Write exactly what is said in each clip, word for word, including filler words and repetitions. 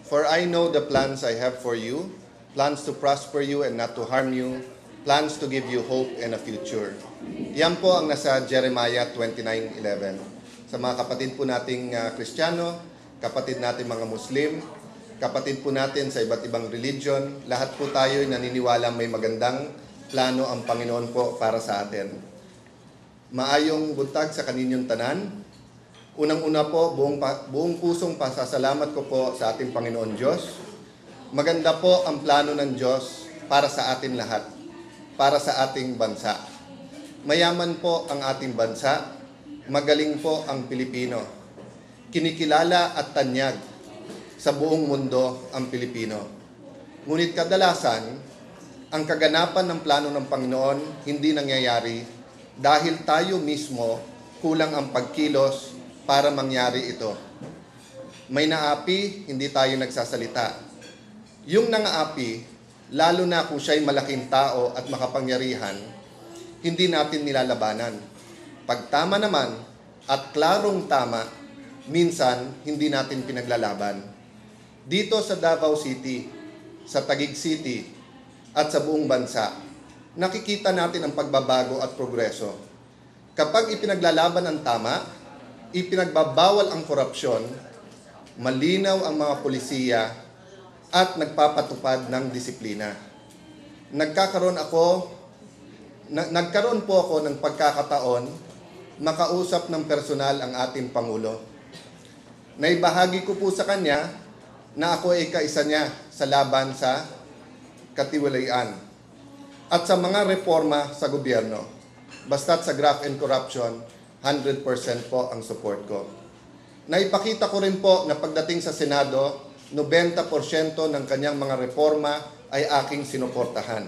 For I know the plans I have for you, plans to prosper you and not to harm you, plans to give you hope and a future. Yan po ang nasa Jeremiah twenty-nine eleven. Sa mga kapatid po nating uh, Kristiyano, kapatid natin mga Muslim, kapatid po natin sa iba't ibang religion, lahat po tayo naniniwala may magandang plano ang Panginoon po para sa atin. Maayong buntag sa kaninyong tanan. Unang-una po, buong, buong pusong pasasalamat ko po sa ating Panginoon Diyos. Maganda po ang plano ng Diyos para sa atin lahat, para sa ating bansa. Mayaman po ang ating bansa, magaling po ang Pilipino. Kinikilala at tanyag sa buong mundo ang Pilipino. Ngunit kadalasan, ang kaganapan ng plano ng Panginoon hindi nangyayari dahil tayo mismo kulang ang pagkilos para mangyari ito. May naapi, hindi tayo nagsasalita. Yung nangaapi, lalo na kung siya'y malaking tao at makapangyarihan, hindi natin nilalabanan. Pag tama naman at klarong tama, minsan hindi natin pinaglalaban. Dito sa Davao City, sa Taguig City, at sa buong bansa, nakikita natin ang pagbabago at progreso. Kapag ipinaglalaban ang tama, ipinagbabawal ang korupsyon, malinaw ang mga polisiya, at nagpapatupad ng disiplina. Nagkakaroon ako, na, nagkaroon po ako ng pagkakataon makausap ng personal ang ating Pangulo. Naibahagi ko po sa kanya na ako ay kaisa niya sa laban sa katiwalian at sa mga reforma sa gobyerno. Basta't sa graft and corruption, one hundred percent po ang support ko. Naipakita ko rin po na pagdating sa Senado, ninety percent ng kanyang mga reforma ay aking sinuportahan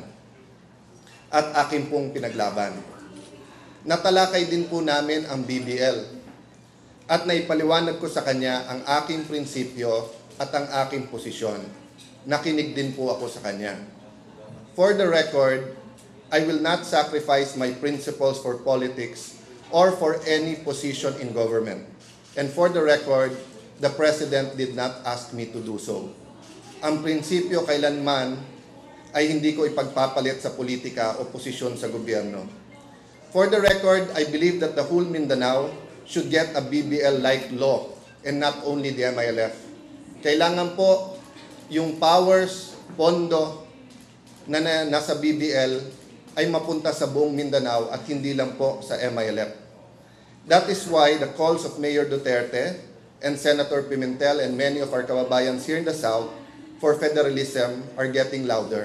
at aking pong pinaglaban. Natalakay din po namin ang B B L at naipaliwanag ko sa kanya ang aking prinsipyo at ang aking posisyon. Nakinig din po ako sa kanya. For the record, I will not sacrifice my principles for politics or for any position in government. And for the record, the President did not ask me to do so. Ang prinsipyo kailanman ay hindi ko ipagpapalit sa politika o posisyon sa gobyerno. For the record, I believe that the whole Mindanao should get a B B L-like law and not only the M I L F. Kailangan po yung powers, pondo na, na nasa B B L ay mapunta sa buong Mindanao at hindi lang po sa M I L F. That is why the calls of Mayor Duterte and Senator Pimentel and many of our kababayans here in the South for federalism are getting louder.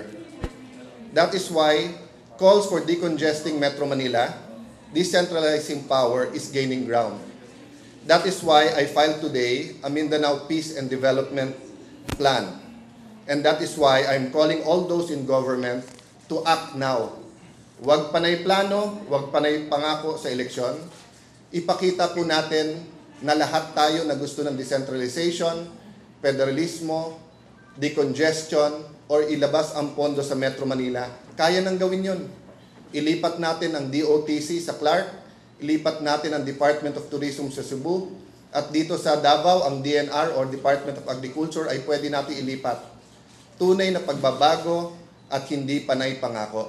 That is why calls for decongesting Metro Manila, decentralizing power is gaining ground. That is why I filed today a Mindanao Peace and Development Plan. And that is why I'm calling all those in government to act now. Huwag panay plano, huwag panay pangako sa eleksyon. Ipakita po natin na lahat tayo na gusto ng decentralization, federalismo, decongestion, or ilabas ang pondo sa Metro Manila, kaya nang gawin yun. Ilipat natin ang D O T C sa Clark, ilipat natin ang Department of Tourism sa Cebu, at dito sa Davao, ang D N R or Department of Agriculture ay pwede natin ilipat. Tunay na pagbabago at hindi panay pangako.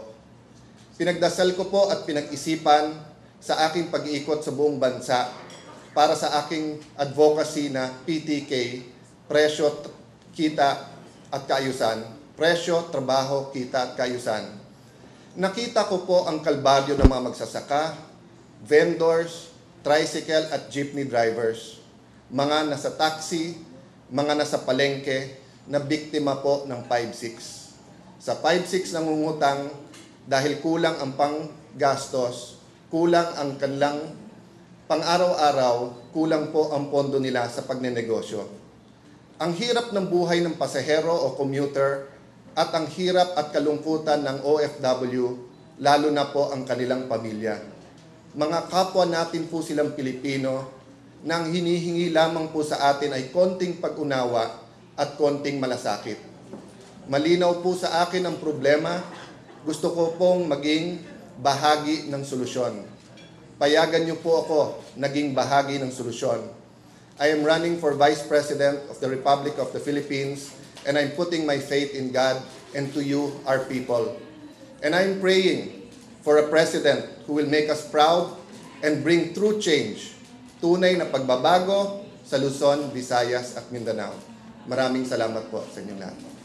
Pinagdasal ko po at pinag-isipan sa aking pag-iikot sa buong bansa para sa aking advocacy na P T K, presyo, kita at kaayusan. Presyo, trabaho, kita at kaayusan. Nakita ko po ang kalbaryo ng mga magsasaka, vendors, tricycle at jeepney drivers, mga nasa taxi, mga nasa palengke na biktima po ng five six. Sa five six nangungutang dahil kulang ang panggastos, kulang ang kanilang pang-araw-araw, kulang po ang pondo nila sa pagnenegosyo. Ang hirap ng buhay ng pasahero o commuter at ang hirap at kalungkutan ng O F W, lalo na po ang kanilang pamilya. Mga kapwa natin po silang Pilipino, nang hinihingi lamang po sa atin ay konting pag-unawa at konting malasakit. Malinaw po sa akin ang problema, gusto ko pong maging bahagi ng solusyon. Payagan niyo po ako naging bahagi ng solusyon. I am running for Vice President of the Republic of the Philippines, and I'm putting my faith in God and to you, our people. And I'm praying for a president who will make us proud and bring true change, tunay na pagbabago sa Luzon, Visayas at Mindanao. Maraming salamat po sa inyong lahat.